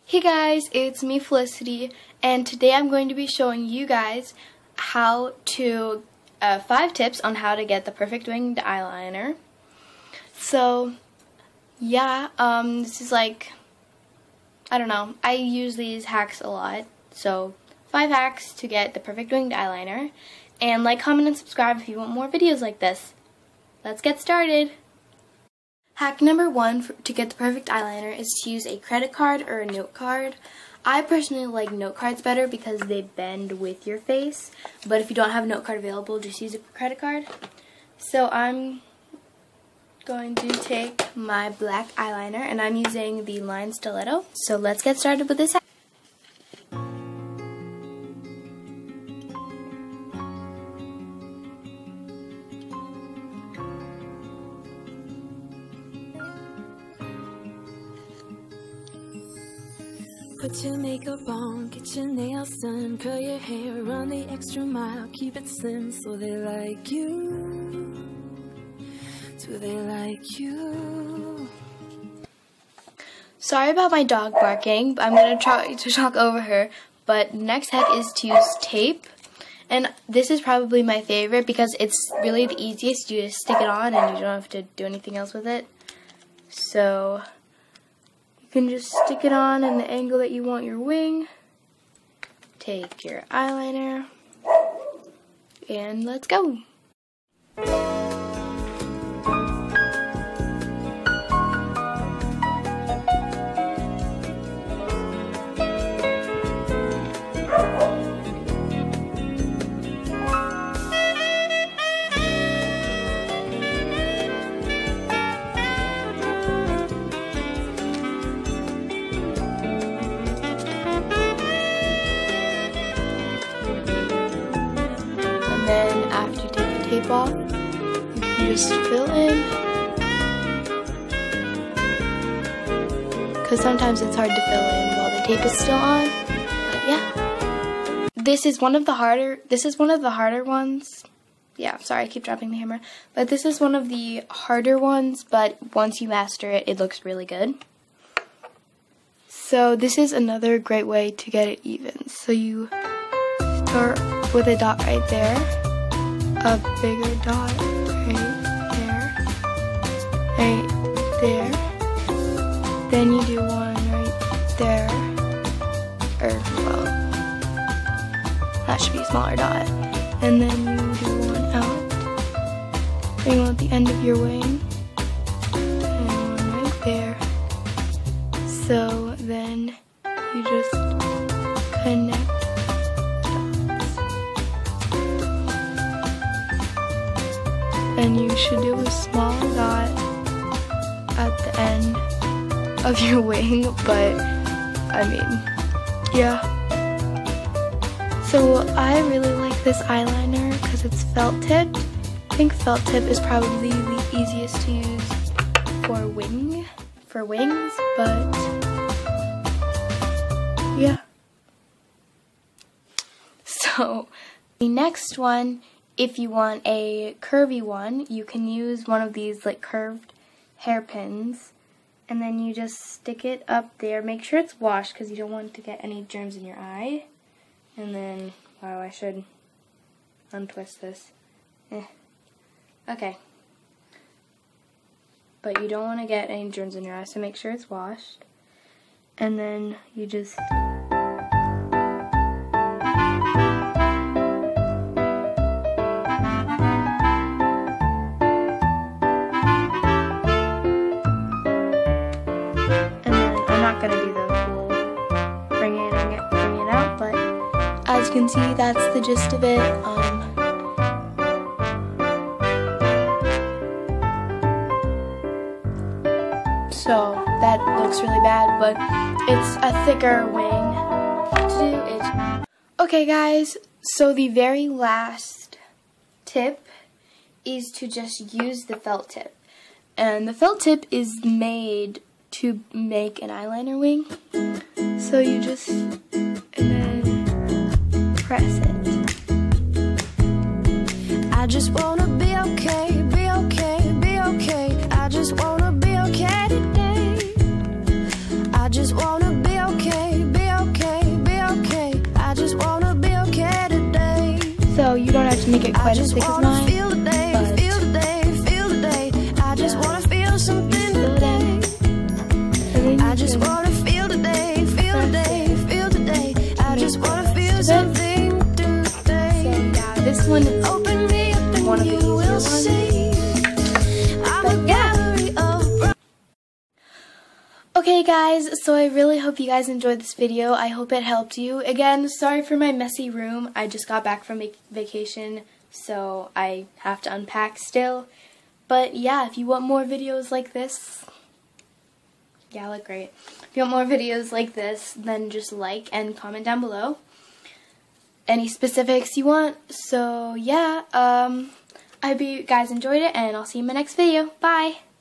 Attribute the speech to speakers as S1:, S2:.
S1: Hey guys, it's me Felicity, and today I'm going to be showing you guys how to 5 tips on how to get the perfect winged eyeliner. So yeah, this is like, I don't know, I use these hacks a lot. So 5 hacks to get the perfect winged eyeliner, and like, comment, and subscribe if you want more videos like this. Let's get started. Hack number 1 to get the perfect eyeliner is to use a credit card or a note card. I personally like note cards better because they bend with your face, but if you don't have a note card available, just use a credit card. So I'm going to take my black eyeliner, and I'm using the line stiletto. So let's get started with this hack.
S2: Put your makeup on, get your nails done, curl your hair, run the extra mile, keep it slim so they like you. Do they like you?
S1: Sorry about my dog barking, but I'm going to try to talk over her. But next hack is to use tape. And this is probably my favorite because it's really the easiest. You just stick it on and you don't have to do anything else with it. So you can just stick it on in the angle that you want your wing. Take your eyeliner and let's go. And then after you take the tape off, you can just fill in, because sometimes it's hard to fill in while the tape is still on. But yeah, this is one of the harder ones. Yeah, sorry, I keep dropping the hammer. But this is one of the harder ones, but once you master it, it looks really good. So this is another great way to get it even. So you start with a dot right there, a bigger dot right there, then you do one right there, or well, that should be a smaller dot, and then you do one out, bring on the end of your wing, and one right there. So then you just connect dots. And you should do a small dot at the end of your wing, but I mean, yeah. So I really like this eyeliner because it's felt tipped. I think felt tip is probably the easiest to use for wings, but yeah. So the next one, if you want a curvy one, you can use one of these like curved hairpins, and then you just stick it up there. Make sure it's washed because you don't want to get any germs in your eye. And then, wow, I should untwist this. Okay. But you don't want to get any germs in your eye, so make sure it's washed. And then you just gonna do the whole bring it out, but as you can see, that's the gist of it. So that looks really bad, but it's a thicker wing to do. Okay guys, so the very last tip is to just use the felt tip, and the felt tip is made to make an eyeliner wing. So you just, and then press it.
S2: I just wanna be okay, be okay, be okay. I just wanna be okay today. I just wanna be okay.
S1: to make it quite as thick as mine,
S2: feel the day, feel the day, feel the day. I just wanna feel something today. I just wanna feel the day, feel the day, feel the day. I just wanna feel something today.
S1: So yeah, this one is
S2: Open me up and
S1: one of the
S2: you
S1: easier
S2: will
S1: ones.
S2: see. I'm a gallery of.
S1: Okay guys, so I really hope you guys enjoyed this video. I hope it helped you. Again, sorry for my messy room. I just got back from vacation, so I have to unpack still. But yeah, if you want more videos like this, yeah, I look great. If you want more videos like this, then just like and comment down below any specifics you want. So yeah, I hope you guys enjoyed it, and I'll see you in my next video. Bye!